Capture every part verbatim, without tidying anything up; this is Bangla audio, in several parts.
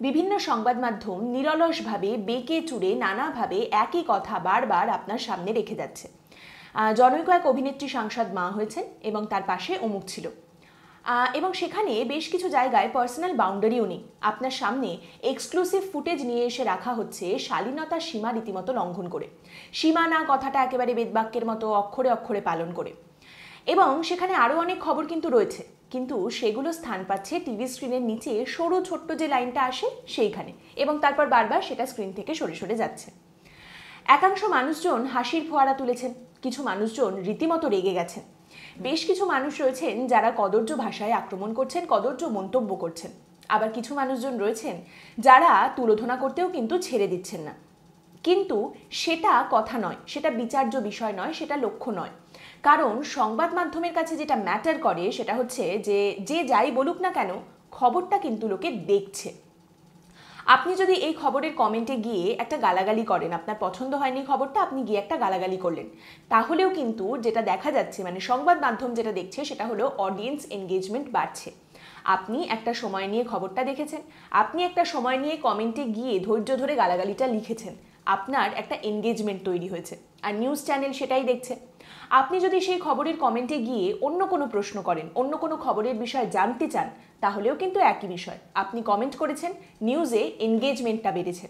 বিভিন্ন সংবাদ মাধ্যম নিরলসভাবে বেঁকে চুড়ে নানাভাবে একই কথা বারবার আপনার সামনে রেখে যাচ্ছে। জনৈক এক অভিনেত্রী সাংসদ মা হয়েছেন এবং তার পাশে অমুক ছিল, এবং সেখানে বেশ কিছু জায়গায় পার্সোনাল বাউন্ডারিও নেই। আপনার সামনে এক্সক্লুসিভ ফুটেজ নিয়ে এসে রাখা হচ্ছে শালীনতার সীমা রীতিমতো লঙ্ঘন করে, সীমানা কথাটা একেবারে বেদবাক্যের মতো অক্ষরে অক্ষরে পালন করে। এবং সেখানে আরও অনেক খবর কিন্তু রয়েছে, কিন্তু সেগুলো স্থান পাচ্ছে টিভি স্ক্রিনের নিচে সরু ছোট্ট যে লাইনটা আসে সেইখানে, এবং তারপর বারবার সেটা স্ক্রিন থেকে সরে সরে যাচ্ছে। একাংশ মানুষজন হাসির ফোয়ারা তুলেছেন, কিছু মানুষজন রীতিমতো রেগে গেছেন, বেশ কিছু মানুষ রয়েছেন যারা কদর্য ভাষায় আক্রমণ করছেন, কদর্য মন্তব্য করছেন। আবার কিছু মানুষজন রয়েছেন যারা তুলোধনা করতেও কিন্তু ছেড়ে দিচ্ছেন না। কিন্তু সেটা কথা নয়, সেটা বিচার্য বিষয় নয়, সেটা লক্ষ্য নয়। কারণ সংবাদ মাধ্যমের কাছে যেটা ম্যাটার করে সেটা হচ্ছে যে যে যাই বলুক না কেন, খবরটা কিন্তু লোকে দেখছে। আপনি যদি এই খবরের কমেন্টে গিয়ে একটা গালাগালি করেন, আপনার পছন্দ হয়নি খবরটা, আপনি গিয়ে একটা গালাগালি করলেন, তাহলেও কিন্তু যেটা দেখা যাচ্ছে, মানে সংবাদ মাধ্যম যেটা দেখছে সেটা হলো অডিয়েন্স এনগেজমেন্ট বাড়ছে। আপনি একটা সময় নিয়ে খবরটা দেখেছেন, আপনি একটা সময় নিয়ে কমেন্টে গিয়ে ধৈর্য ধরে গালাগালিটা লিখেছেন, আপনার একটা এনগেজমেন্ট তৈরি হয়েছে, আর নিউজ চ্যানেল সেটাই দেখছে। আপনি যদি সেই খবরের কমেন্টে গিয়ে অন্য কোনো প্রশ্ন করেন, অন্য কোনো খবরের বিষয়ে জানতে চান, তাহলেও কিন্তু একই বিষয়। আপনি কমেন্ট করেছেন, নিউজে এনগেজমেন্টটা বেড়েছে।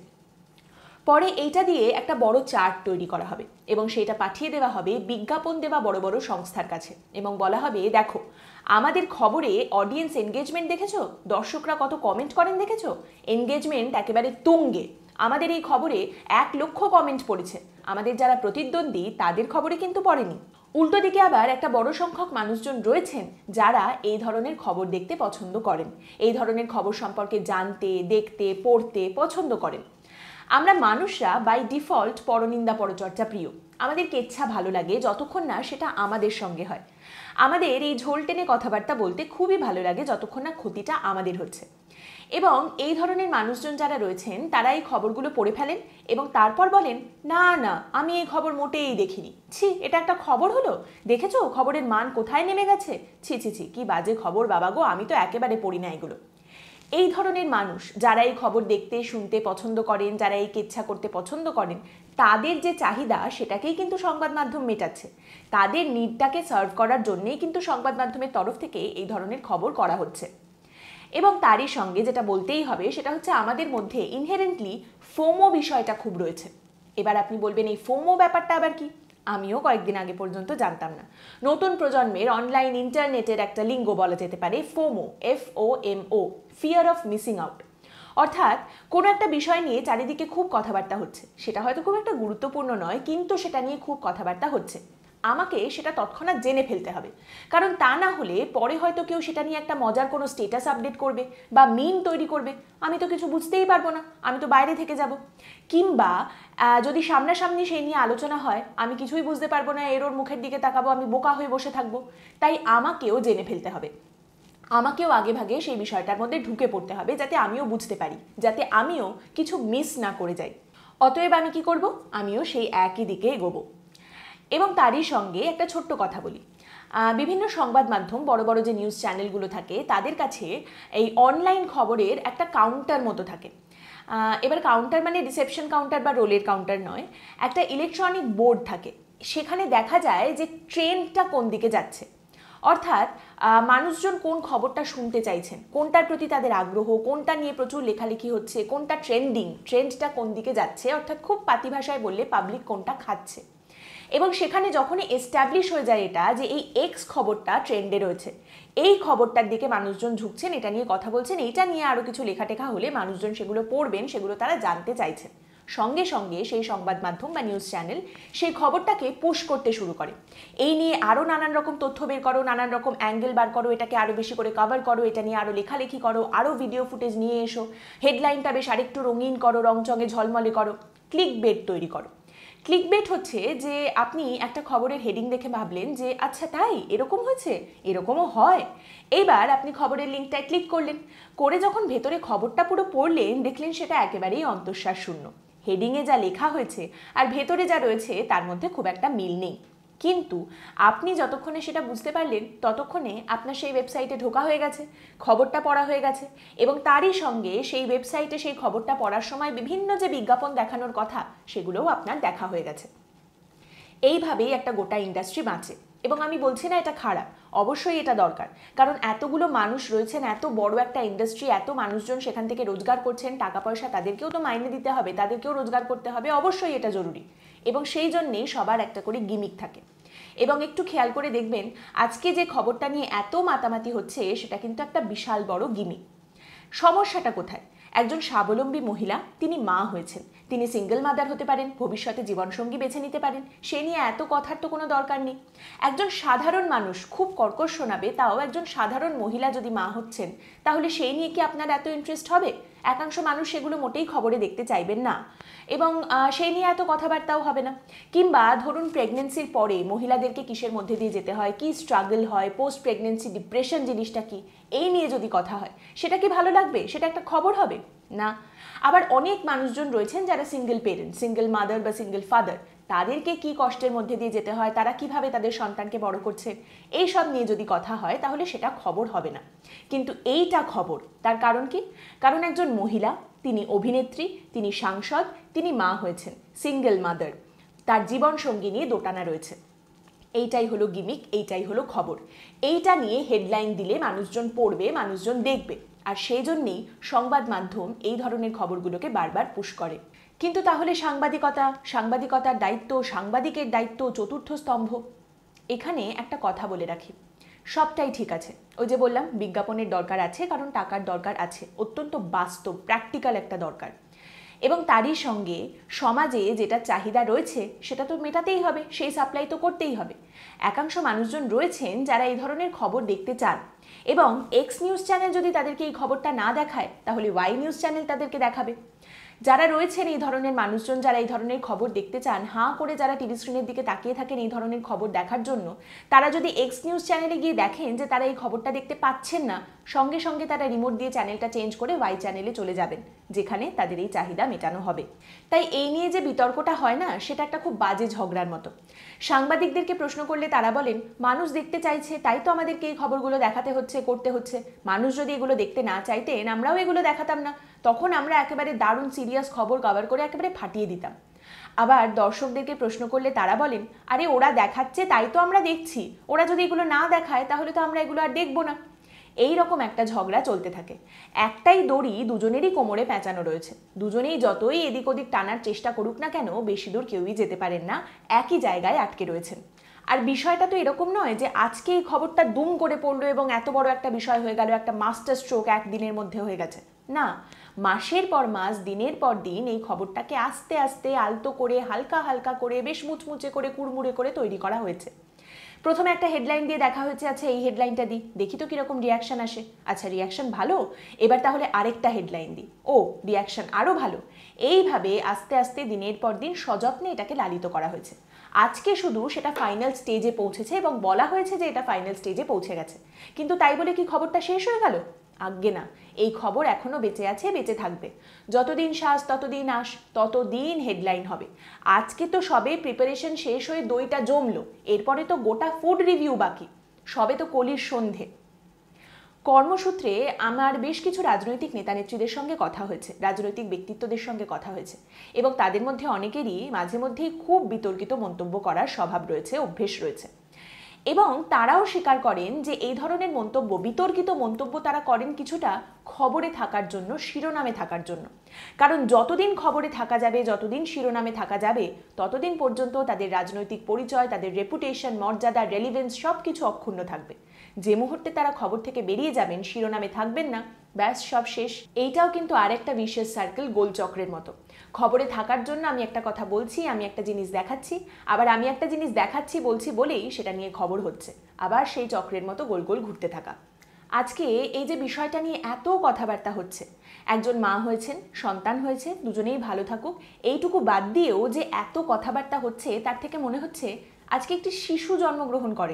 পরে এইটা দিয়ে একটা বড় চার্ট তৈরি করা হবে এবং সেটা পাঠিয়ে দেওয়া হবে বিজ্ঞাপন দেওয়া বড় বড় সংস্থার কাছে, এবং বলা হবে, দেখো আমাদের খবরে অডিয়েন্স এনগেজমেন্ট দেখেছো, দর্শকরা কত কমেন্ট করেন দেখেছো, এনগেজমেন্ট একেবারে তুঙ্গে, আমাদের এই খবরে এক লক্ষ কমেন্ট পড়েছে, আমাদের যারা প্রতিদ্বন্দ্বী তাদের খবরে কিন্তু পড়েনি। উল্টো দিকে আবার একটা বড় সংখ্যক মানুষজন রয়েছেন যারা এই ধরনের খবর দেখতে পছন্দ করেন, এই ধরনের খবর সম্পর্কে জানতে, দেখতে, পড়তে পছন্দ করেন। আমরা মানুষরা বাই ডিফল্ট পরনিন্দা পরচর্চা প্রিয়। আমাদের কেচ্ছা ভালো লাগে যতক্ষণ না সেটা আমাদের সঙ্গে হয়। আমাদের এই ঝোল টেনে কথাবার্তা বলতে খুবই ভালো লাগে যতক্ষণ না ক্ষতিটা আমাদের হচ্ছে। এবং এই ধরনের মানুষজন যারা রয়েছেন তারা এই খবরগুলো পড়ে ফেলেন এবং তারপর বলেন, না না আমি এই খবর মোটেই দেখিনি, ছি এটা একটা খবর হলো, দেখেছো খবরের মান কোথায় নেমে গেছে, ছি ছি ছি কি বাজে খবর বাবা গো, আমি তো একেবারে পড়ি না এগুলো। এই ধরনের মানুষ যারা এই খবর দেখতে শুনতে পছন্দ করেন, যারা এই কেচ্ছা করতে পছন্দ করেন, তাদের যে চাহিদা সেটাকেই কিন্তু সংবাদ মাধ্যম মেটাচ্ছে। তাদের নিডটাকে সার্ভ করার জন্যেই কিন্তু সংবাদ মাধ্যমের তরফ থেকে এই ধরনের খবর করা হচ্ছে। এবং তারই সঙ্গে যেটা বলতেই হবে সেটা হচ্ছে আমাদের মধ্যে ইনহেরেন্টলি ফোমো বিষয়টা খুব রয়েছে। এবার আপনি বলবেন এই ফোমো ব্যাপারটা আবার কি? আমিও কয়েকদিন আগে পর্যন্ত জানতাম না। নতুন প্রজন্মের অনলাইন ইন্টারনেটের একটা লিঙ্গ বলা যেতে পারে FOMO, F O M O, fear of missing out. অর্থাৎ কোনো একটা বিষয় নিয়ে চারিদিকে খুব কথাবার্তা হচ্ছে, সেটা হয়তো খুব একটা গুরুত্বপূর্ণ নয়, কিন্তু সেটা নিয়ে খুব কথাবার্তা হচ্ছে, আমাকে সেটা তৎক্ষণাৎ জেনে ফেলতে হবে। কারণ তা না হলে পরে হয়তো কেউ সেটা নিয়ে একটা মজার কোনো স্টেটাস আপডেট করবে বা মিম তৈরি করবে, আমি তো কিছু বুঝতেই পারবো না, আমি তো বাইরে থেকে যাব। কিংবা যদি সামনাসামনি সেই নিয়ে আলোচনা হয়, আমি কিছুই বুঝতে পারবো না, এর ওর মুখের দিকে তাকাবো, আমি বোকা হয়ে বসে থাকবো। তাই আমাকেও জেনে ফেলতে হবে, আমাকেও আগে ভাগে সেই বিষয়টার মধ্যে ঢুকে পড়তে হবে, যাতে আমিও বুঝতে পারি, যাতে আমিও কিছু মিস না করে যাই। অতএব আমি কি করব? আমিও সেই একই দিকে এগোবো। এবং তারই সঙ্গে একটা ছোট্ট কথা বলি, বিভিন্ন সংবাদ মাধ্যম, বড় বড় যে নিউজ চ্যানেলগুলো থাকে, তাদের কাছে এই অনলাইন খবরের একটা কাউন্টার মতো থাকে। এবার কাউন্টার মানে রিসেপশন কাউন্টার বা রোলের কাউন্টার নয়, একটা ইলেকট্রনিক বোর্ড থাকে, সেখানে দেখা যায় যে ট্রেন্ডটা কোন দিকে যাচ্ছে। অর্থাৎ মানুষজন কোন খবরটা শুনতে চাইছেন, কোনটার প্রতি তাদের আগ্রহ, কোনটা নিয়ে প্রচুর লেখালেখি হচ্ছে, কোনটা ট্রেন্ডিং, ট্রেন্ডটা কোন দিকে যাচ্ছে, অর্থাৎ খুব পাতি ভাষায় বললে পাবলিক কোনটা খাচ্ছে। এবং সেখানে যখনই এস্টাবলিশ হয়ে যায় এটা যে এই এক্স খবরটা ট্রেন্ডে রয়েছে, এই খবরটার দিকে মানুষজন ঝুঁকছেন, এটা নিয়ে কথা বলছেন, এইটা নিয়ে আরও কিছু লেখাটেখা হলে মানুষজন সেগুলো পড়বেন, সেগুলো তারা জানতে চাইছেন, সঙ্গে সঙ্গে সেই সংবাদ মাধ্যম বা নিউজ চ্যানেল সেই খবরটাকে পুশ করতে শুরু করে, এই নিয়ে আরও নানান রকম তথ্য বের করো, নানান রকম অ্যাঙ্গেল বার করো, এটাকে আরও বেশি করে কভার করো, এটা নিয়ে আরও লেখালেখি করো, আরও ভিডিও ফুটেজ নিয়ে এসো, হেডলাইনটা বেশ আরেকটু রঙিন করো, রংচঙে ঝলমলে করো, ক্লিক বেট তৈরি করো। ক্লিক বেট হচ্ছে যে আপনি একটা খবরের হেডিং দেখে ভাবলেন যে আচ্ছা তাই এরকম হয়েছে, এরকমও হয়, এইবার আপনি খবরের লিঙ্কটায় ক্লিক করলেন, করে যখন ভেতরে খবরটা পুরো পড়লেন, দেখলেন সেটা একেবারেই অন্তঃসার শূন্য, হেডিংয়ে যা লেখা হয়েছে আর ভেতরে যা রয়েছে তার মধ্যে খুব একটা মিল নেই। কিন্তু আপনি যতক্ষণে সেটা বুঝতে পারলেন ততক্ষণে আপনার সেই ওয়েবসাইটে ঢোকা হয়ে গেছে, খবরটা পড়া হয়ে গেছে, এবং তারই সঙ্গে সেই ওয়েবসাইটে সেই খবরটা পড়ার সময় বিভিন্ন যে বিজ্ঞাপন দেখানোর কথা সেগুলোও আপনার দেখা হয়ে গেছে। এইভাবেই একটা গোটা ইন্ডাস্ট্রি বাঁচে। এবং আমি বলছি না এটা খারাপ, অবশ্যই এটা দরকার, কারণ এতগুলো মানুষ রয়েছেন, এত বড় একটা ইন্ডাস্ট্রি, এত মানুষজন সেখান থেকে রোজগার করছেন, টাকা পয়সা তাদেরকেও তো মাইনে দিতে হবে, তাদেরকেও রোজগার করতে হবে, অবশ্যই এটা জরুরি। এবং সেই জন্যেই সবার একটা করে গিমিক থাকে। এবং একটু খেয়াল করে দেখবেন আজকে যে খবরটা নিয়ে এত মাতামাতি হচ্ছে সেটা কিন্তু একটা বিশাল বড় গিমিক। সমস্যাটা কোথায়? একজন স্বাবলম্বী মহিলা, তিনি মা হয়েছেন, তিনি সিঙ্গেল মাদার হতে পারেন, ভবিষ্যতে জীবনসঙ্গী বেছে নিতে পারেন, সে নিয়ে এত কথার তো কোনো দরকার নেই। একজন সাধারণ মানুষ, খুব কর্কশ শোনাবে, তাও একজন সাধারণ মহিলা যদি মা হচ্ছেন, তাহলে সেই নিয়ে কি আপনার এত ইন্টারেস্ট হবে? একাংশ মানুষ সেগুলো মোটেই খবরে দেখতে চাইবেন না, এবং সেই নিয়ে এত কথাবার্তাও হবে না। কিংবা ধরুন প্রেগনেন্সির পরে মহিলাদেরকে কিসের মধ্যে দিয়ে যেতে হয়, কি স্ট্রাগল হয়, পোস্ট প্রেগনেন্সি ডিপ্রেশন জিনিসটা কি, এই নিয়ে যদি কথা হয়, সেটা কি ভালো লাগবে? সেটা একটা খবর হবে না। আবার অনেক মানুষজন রয়েছেন যারা সিঙ্গেল পেরেন্ট, সিঙ্গেল মাদার বা সিঙ্গেল ফাদার, তাদেরকে কি কষ্টের মধ্যে দিয়ে যেতে হয়, তারা কিভাবে তাদের সন্তানকে বড় করছে, এই সব নিয়ে যদি কথা হয় তাহলে সেটা খবর হবে না। কিন্তু এইটা খবর। তার কারণ কি? কারণ একজন মহিলা, তিনি অভিনেত্রী, তিনি সাংসদ, তিনি মা হয়েছেন, সিঙ্গেল মাদার, তার জীবন সঙ্গী নিয়ে দোটানা রয়েছে। এইটাই হলো গিমিক, এইটাই হলো খবর। এইটা নিয়ে হেডলাইন দিলে মানুষজন পড়বে, মানুষজন দেখবে, আর সেই জন্যেই সংবাদ মাধ্যম এই ধরনের খবরগুলোকে বারবার পুশ করে। কিন্তু তাহলে সাংবাদিকতা, সাংবাদিকতার দায়িত্ব, সাংবাদিকের দায়িত্ব, চতুর্থ স্তম্ভ। এখানে একটা কথা বলে রাখি, সবটাই ঠিক আছে, ওই যে বললাম বিজ্ঞাপনের দরকার আছে, কারণ টাকার দরকার আছে, অত্যন্ত বাস্তব প্র্যাকটিক্যাল একটা দরকার। এবং তারই সঙ্গে সমাজে যেটা চাহিদা রয়েছে সেটা তো মেটাতেই হবে, সেই সাপ্লাই তো করতেই হবে। একাংশ মানুষজন রয়েছেন যারা এই ধরনের খবর দেখতে চান, এবং এক্স নিউজ চ্যানেল যদি তাদেরকে এই খবরটা না দেখায় তাহলে ওয়াই নিউজ চ্যানেল তাদেরকে দেখাবে। যারা রয়েছেন এই ধরনের মানুষজন, যারা এই ধরনের খবর দেখতে চান, হাঁ করে যারা টিভি স্ক্রিনের দিকে তাকিয়ে থাকেন এই ধরনের খবর দেখার জন্য, তারা যদি এক্স নিউজ চ্যানেলে গিয়ে দেখেন যে তারা এই খবরটা দেখতে পাচ্ছেন না, সঙ্গে সঙ্গে তারা রিমোট দিয়ে চ্যানেলটা চেঞ্জ করে ওয়াই চ্যানেলে চলে যাবেন, যেখানে তাদের এই চাহিদা মেটানো হবে। তাই এই নিয়ে যে বিতর্কটা হয় না, সেটা একটা খুব বাজে ঝগড়ার মতো। সাংবাদিকদেরকে প্রশ্ন করলে তারা বলেন, মানুষ দেখতে চাইছে তাই তো আমাদেরকে এই খবরগুলো দেখাতে হচ্ছে, করতে হচ্ছে। মানুষ যদি এগুলো দেখতে না চাইতেন, আমরাও এগুলো দেখাতাম না, তখন আমরা একেবারে দারুণ সিরিয়াস খবর কভার করে একেবারে ফাটিয়ে দিতাম। আবার দর্শকদেরকে প্রশ্ন করলে তারা বলেন, আরে ওরা দেখাচ্ছে তাই তো আমরা দেখছি, ওরা যদি এগুলো না দেখায় তাহলে তো আমরা এগুলো আর দেখবো না। এই রকম একটা ঝগড়া চলতে থাকে। একটাই দড়ি দুজনেরই কোমরে পেঁচানো রয়েছে, দুজনেই যতই এদিক ওদিক টানার চেষ্টা করুক না কেন, বেশি দূর কেউই যেতে পারেন না, একই জায়গায় আটকে রয়েছেন। আর বিষয়টা তো এরকম নয় যে আজকে এই খবরটা দুম করে পড়লো এবং এত বড় একটা বিষয় হয়ে গেল, একটা মাস্টার স্ট্রোক একদিনের মধ্যে হয়ে গেছে, না। মাসের পর মাস, দিনের পর দিন এই খবরটাকে আস্তে আস্তে আলতো করে, হালকা হালকা করে, বেশ মুচমুচে করে, কুড়মুড়ে করে তৈরি করা হয়েছে। প্রথমে একটা হেডলাইন দিয়ে দেখা হয়েছে, আচ্ছা এই হেডলাইনটা দিই, দেখি তো কিরকম রিয়াকশন আসে, আচ্ছা রিয়াকশন ভালো, এবার তাহলে আরেকটা হেডলাইন দিই, ও রিয়াকশন আরও ভালো। এইভাবে আস্তে আস্তে দিনের পর দিন সযত্নে এটাকে লালিত করা হয়েছে। আজকে শুধু সেটা ফাইনাল স্টেজে পৌঁছেছে এবং বলা হয়েছে যে এটা ফাইনাল স্টেজে পৌঁছে গেছে, কিন্তু তাই বলে কি খবরটা শেষ হয়ে গেল? আজ্ঞে না, এই খবর এখনো বেঁচে আছে, বেঁচে থাকবে। যতদিন শ্বাস ততদিন আস, ততদিন হেডলাইন হবে। আজকে তো সবে প্রিপারেশন শেষ হয়ে দইটা জমলো, এরপরে তো গোটা ফুড রিভিউ বাকি, সবে তো কলির সন্ধে। কর্মসূত্রে আমার বেশ কিছু রাজনৈতিক নেতা নেত্রীদের সঙ্গে কথা হয়েছে, রাজনৈতিক ব্যক্তিত্বদের সঙ্গে কথা হয়েছে, এবং তাদের মধ্যে অনেকেরই মাঝে মধ্যেই খুব বিতর্কিত মন্তব্য করার স্বভাব রয়েছে, অভ্যেস রয়েছে। এবং তারাও স্বীকার করেন যে এই ধরনের মন্তব্য, বিতর্কিত মন্তব্য তারা করেন কিছুটা খবরে থাকার জন্য, শিরোনামে থাকার জন্য। কারণ যতদিন খবরে থাকা যাবে, যতদিন শিরোনামে থাকা যাবে, ততদিন পর্যন্ত তাদের রাজনৈতিক পরিচয়, তাদের রেপুটেশন, মর্যাদা, রেলিভেন্স সব কিছু অক্ষুণ্ণ থাকবে। যে মুহূর্তে তারা খবর থেকে বেরিয়ে যাবেন, শিরোনামে থাকবেন না, ব্যাস সব শেষ। এইটাও কিন্তু আরেকটা ভিশিয়াস সার্কেল, গোলচক্রের মতো। খবরে থাকার জন্য আমি একটা কথা বলছি, আমি একটা জিনিস দেখাচ্ছি, আবার আমি একটা জিনিস দেখাচ্ছি বলছি বলেই সেটা নিয়ে খবর হচ্ছে, আবার সেই চক্রের মতো গোল গোল ঘুরতে থাকা। আজকে এই যে বিষয়টা নিয়ে এত কথাবার্তা হচ্ছে, একজন মা হয়েছেন, সন্তান হয়েছে, দুজনেই ভালো থাকুক, এইটুকু বাদ দিয়েও যে এত কথাবার্তা হচ্ছে, তার থেকে মনে হচ্ছে আজকে একটি শিশু জন্মগ্রহণ করেনি,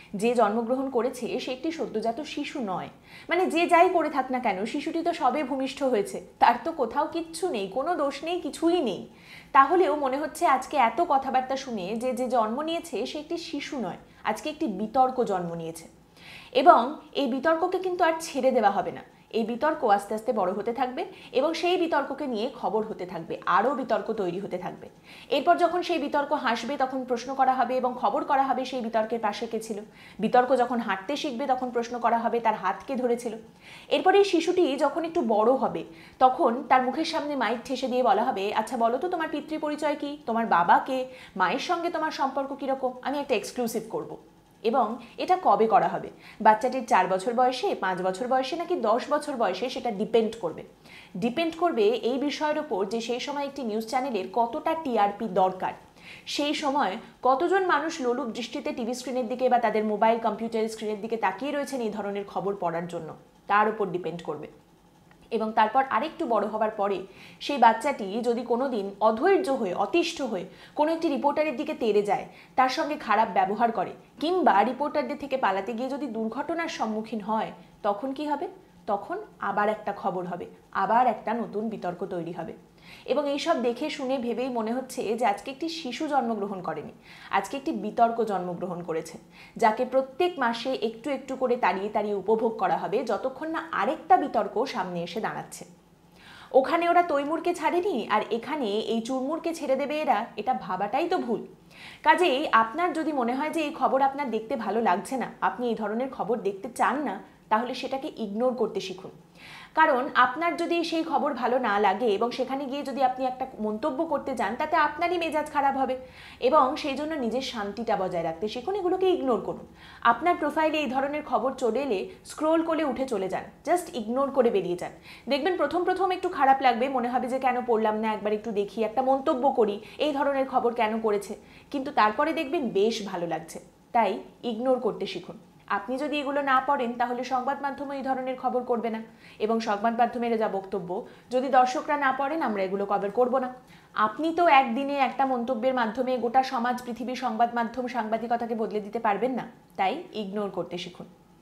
যে জন্মগ্রহণ করেছে সে একটি সদ্যজাত শিশু নয়। মানে যে যাই করে থাক না কেন, শিশুটি তো সবে ভূমিষ্ঠ হয়েছে, তার তো কোথাও কিচ্ছু নেই, কোনো দোষ নেই, কিছুই নেই। তাহলেও মনে হচ্ছে আজকে এত কথাবার্তা শুনে যে যে জন্ম নিয়েছে সে একটি শিশু নয়, আজকে একটি বিতর্ক জন্ম নিয়েছে। এবং এই বিতর্ককে কিন্তু আর ছেড়ে দেওয়া হবে না। এই বিতর্ক আস্তে আস্তে বড় হতে থাকবে এবং সেই বিতর্ককে নিয়ে খবর হতে থাকবে, আরও বিতর্ক তৈরি হতে থাকবে। এরপর যখন সেই বিতর্ক হাসবে তখন প্রশ্ন করা হবে এবং খবর করা হবে সেই বিতর্কের পাশে কে ছিল। বিতর্ক যখন হাঁটতে শিখবে তখন প্রশ্ন করা হবে তার হাত কে ধরেছিল। এরপর এই শিশুটি যখন একটু বড় হবে তখন তার মুখের সামনে মাইক ঠেসে দিয়ে বলা হবে, আচ্ছা বলো তো তোমার পিতৃ পরিচয় কি, তোমার বাবা কে, মায়ের সঙ্গে তোমার সম্পর্ক কীরকম, আমি একটা এক্সক্লুসিভ করব। এবং এটা কবে করা হবে, বাচ্চাটির চার বছর বয়সে, পাঁচ বছর বয়সে নাকি দশ বছর বয়সে, সেটা ডিপেন্ড করবে ডিপেন্ড করবে এই বিষয়ের ওপর যে সেই সময় একটি নিউজ চ্যানেলের কতটা টিআরপি দরকার, সেই সময় কতজন মানুষ লোলুপ দৃষ্টিতে টিভি স্ক্রিনের দিকে বা তাদের মোবাইল কম্পিউটারের স্ক্রিনের দিকে তাকিয়ে রয়েছেন এই ধরনের খবর পড়ার জন্য, তার উপর ডিপেন্ড করবে। এবং তারপর আরেকটু বড় হবার পরে সেই বাচ্চাটি যদি কোনো দিন অধৈর্য হয়ে, অতিষ্ঠ হয়ে কোনো একটি রিপোর্টারের দিকে তেড়ে যায়, তার সঙ্গে খারাপ ব্যবহার করে, কিংবা রিপোর্টারদের থেকে পালাতে গিয়ে যদি দুর্ঘটনার সম্মুখীন হয়, তখন কি হবে? তখন আবার একটা খবর হবে, আবার একটা নতুন বিতর্ক তৈরি হবে। এবং এইসব দেখে শুনে ভেবেই মনে হচ্ছে যে আজকে একটি শিশু জন্মগ্রহণ করেনি, আজকে একটি বিতর্ক জন্মগ্রহণ করেছে, যাকে প্রত্যেক মাসে একটু একটু করে তাড়িয়ে তাড়িয়ে উপভোগ করা হবে যতক্ষণ না আরেকটা বিতর্ক সামনে এসে দাঁড়াচ্ছে। ওখানে ওরা তৈমুরকে ছাড়েনি, আর এখানে এই চুরমুরকে ছেড়ে দেবে এরা, এটা ভাবাটাই তো ভুল। কাজেই আপনার যদি মনে হয় যে এই খবর আপনার দেখতে ভালো লাগছে না, আপনি এই ধরনের খবর দেখতে চান না, তাহলে সেটাকে ইগনোর করতে শিখুন। কারণ আপনার যদি সেই খবর ভালো না লাগে এবং সেখানে গিয়ে যদি আপনি একটা মন্তব্য করতে যান, তাতে আপনারই মেজাজ খারাপ হবে। এবং সেই জন্য নিজের শান্তিটা বজায় রাখতে শিখুন, এগুলোকে ইগনোর করুন। আপনার প্রোফাইলে এই ধরনের খবর চলে এলে স্ক্রোল করে উঠে চলে যান, জাস্ট ইগনোর করে বেরিয়ে যান। দেখবেন প্রথম প্রথম একটু খারাপ লাগবে, মনে হবে যে কেন পড়লাম না, একবার একটু দেখি, একটা মন্তব্য করি, এই ধরনের খবর কেন করেছে, কিন্তু তারপরে দেখবেন বেশ ভালো লাগছে। তাই ইগনোর করতে শিখুন। আপনি যদি এগুলো না পড়েন তাহলে সংবাদ মাধ্যমে এই ধরনের খবর করবে না, এবং সংবাদ মাধ্যমের যা বক্তব্য যদি দর্শকরা না পড়েন আমরা এগুলো কভার করব না। আপনি তো একদিনে একটা মন্তব্যের মাধ্যমে গোটা সমাজ, পৃথিবী, সংবাদ মাধ্যম, সাংবাদিকতাকে বদলে দিতে পারবেন না। তাই ইগনোর করতে শিখুন।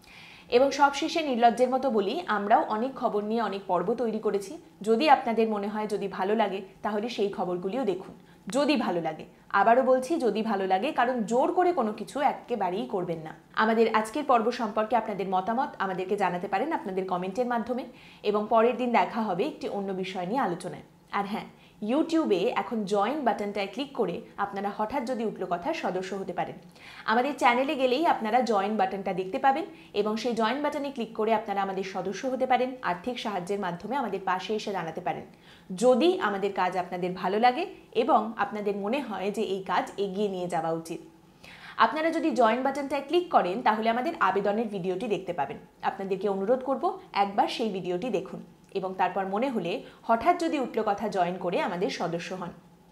এবং সবশেষে নির্লজ্জের মতো বলি, আমরাও অনেক খবর নিয়ে অনেক পর্ব তৈরি করেছি। যদি আপনাদের মনে হয়, যদি ভালো লাগে, তাহলে সেই খবরগুলিও দেখুন, যদি ভালো লাগে। আবারও বলছি, যদি ভালো লাগে, কারণ জোর করে কোনো কিছু একেবারেই করবেন না। আমাদের আজকের পর্ব সম্পর্কে আপনাদের মতামত আমাদেরকে জানাতে পারেন আপনাদের কমেন্টের মাধ্যমে, এবং পরের দিন দেখা হবে একটি অন্য বিষয় নিয়ে আলোচনায়। আর হ্যাঁ, ইউটিউবে এখন জয়েন বাটনটায় ক্লিক করে আপনারা হঠাৎ যদি উঠলো কথার সদস্য হতে পারেন। আমাদের চ্যানেলে গেলেই আপনারা জয়েন বাটনটা দেখতে পাবেন, এবং সেই জয়েন বাটনে ক্লিক করে আপনারা আমাদের সদস্য হতে পারেন, আর্থিক সাহায্যের মাধ্যমে আমাদের পাশে এসে দাঁড়াতে পারেন। যদি আমাদের কাজ আপনাদের ভালো লাগে এবং আপনাদের মনে হয় যে এই কাজ এগিয়ে নিয়ে যাওয়া উচিত, আপনারা যদি জয়েন বাটনটায় ক্লিক করেন তাহলে আমাদের আবেদনের ভিডিওটি দেখতে পাবেন। আপনাদেরকে অনুরোধ করব একবার সেই ভিডিওটি দেখুন, এবং তারপর মনে হলে হঠাৎ যদি উঠলো কথা জয়েন করে আমাদের সদস্য হন।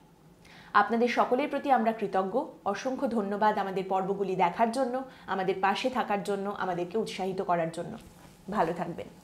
আপনাদের সকলের প্রতি আমরা কৃতজ্ঞ। অসংখ্য ধন্যবাদ আমাদের পর্বগুলি দেখার জন্য, আমাদের পাশে থাকার জন্য, আমাদেরকে উৎসাহিত করার জন্য। ভালো থাকবেন।